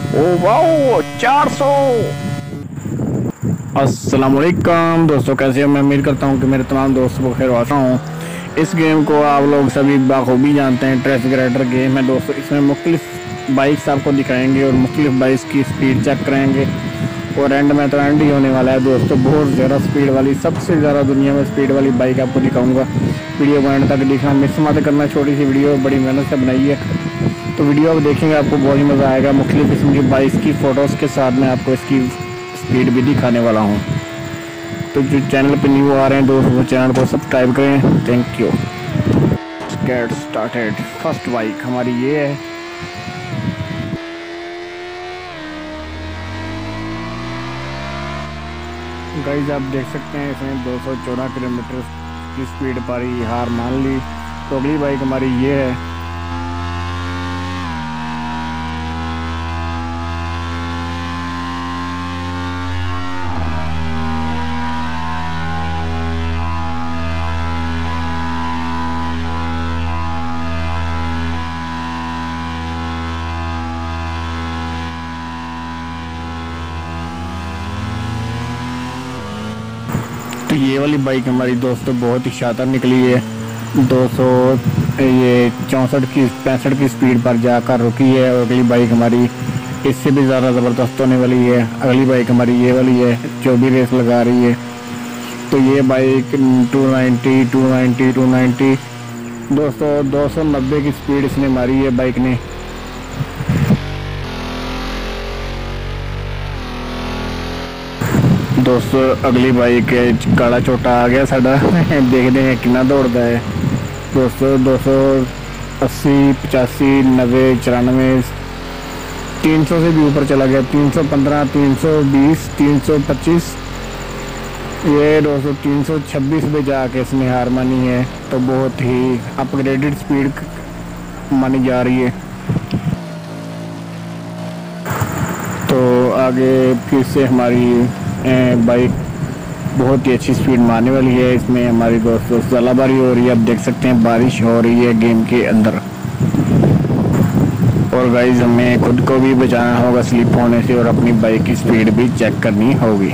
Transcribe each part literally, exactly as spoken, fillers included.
Oh wow चार सौ। अस्सलाम वालेकुम दोस्तों, कैसे हो? मैं उम्मीद करता हूँ कि मेरे तमाम दोस्तों को खैर वासा हूँ। इस गेम को आप लोग सभी बाखूबी जानते हैं, ट्रैफिक राइडर गेम है दोस्तों। इसमें मुख्तलिफ बाइक्स आपको दिखाएंगे और मुख्तलिफ बाइक्स की स्पीड चेक करेंगे और एंड में तो एंड ही होने वाला है दोस्तों। बहुत ज़्यादा स्पीड वाली, सबसे ज़्यादा दुनिया में स्पीड वाली बाइक आपको दिखाऊंगा। वीडियो को एंड तक देखना, मिस मत करना। छोटी सी वीडियो बड़ी मेहनत से बनाई है, तो वीडियो आप देखेंगे आपको बहुत ही मज़ा आएगा। मुख्तलिफ किस्म की बाइक्स की फ़ोटोज़ के साथ मैं आपको इसकी स्पीड भी दिखाने वाला हूँ। तो जो चैनल पर न्यू आ रहे हैं दोस्तों, वो चैनल को सब्सक्राइब करें। Thank you. Get started. First bike हमारी ये है। गाइस आप देख सकते हैं इसमें दो सौ चौदह किलोमीटर की स्पीड पर ही हार मान ली। तो अगली बाइक हमारी ये है। तो ये वाली बाइक हमारी दोस्तों बहुत ही शानदार निकली है। दो सौ ये चौंसठ की पैंसठ की स्पीड पर जाकर रुकी है। और अगली बाइक हमारी इससे भी ज़्यादा ज़बरदस्त होने वाली है। अगली बाइक हमारी ये वाली है जो भी रेस लगा रही है। तो ये bike two ninety two ninety two ninety दोस्तों दो सौ नब्बे की स्पीड इसने मारी है बाइक ने। दोस्तों अगली बाइक काला छोटा आ गया साडा देखते हैं कितना दौड़ता है दोस्तों। दो सौ अस्सी पचासी नब्बे चौरानवे तीन सौ से भी ऊपर चला गया। तीन सौ पंद्रह तीन सौ बीस तीन सौ पच्चीस ये दोस्तों तीन सौ छब्बीस पे जाके इसने हार मानी है। तो बहुत ही अपग्रेडेड स्पीड मानी जा रही है। तो आगे फिर से हमारी बाइक बहुत ही अच्छी स्पीड मारने वाली है। इसमें हमारी दोस्तों ज़लाबारी हो रही है, आप देख सकते हैं बारिश हो रही है गेम के अंदर। और गाइस हमें खुद को भी बचाना होगा स्लिप होने से और अपनी बाइक की स्पीड भी चेक करनी होगी।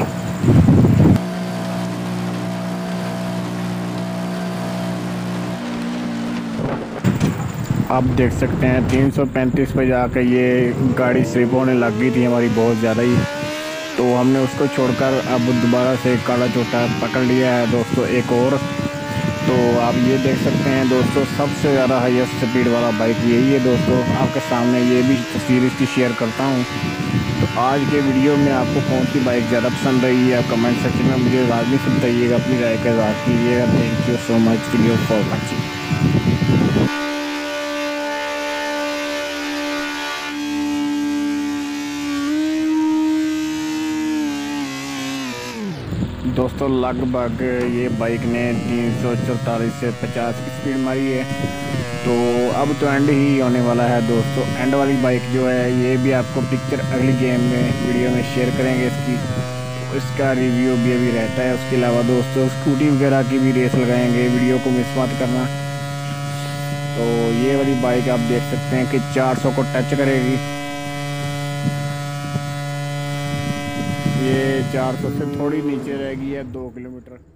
आप देख सकते हैं तीन सौ पैंतीस पे जाकर ये गाड़ी स्लिप होने लग गई थी हमारी बहुत ज़्यादा ही। तो हमने उसको छोड़कर अब दोबारा से काला छोटा पकड़ लिया है दोस्तों एक और। तो आप ये देख सकते हैं दोस्तों सबसे ज़्यादा हाईएस्ट स्पीड वाला बाइक यही है दोस्तों। आपके सामने ये भी तस्वीर इसकी शेयर करता हूँ। तो आज के वीडियो में आपको कौन सी बाइक ज़्यादा पसंद रही है, आप कमेंट सेक्शन में मुझे लाजमी से बताइएगा, अपनी राय का इज़हार कीजिएगा। Thank you so much video for watching. दोस्तों लगभग ये बाइक ने तीन सौ चौतालीस से पचास की स्पीड मारी है। तो अब तो एंड ही होने वाला है दोस्तों। एंड वाली बाइक जो है ये भी आपको पिक्चर अगली गेम में वीडियो में शेयर करेंगे इसकी। तो इसका रिव्यू भी अभी रहता है। उसके अलावा दोस्तों स्कूटी वगैरह की भी रेस लगाएंगे, वीडियो को मिस मत करना। तो ये वाली बाइक आप देख सकते हैं कि चार सौ को टच करेगी। ये चार सौ से थोड़ी नीचे रहेगी है दो किलोमीटर।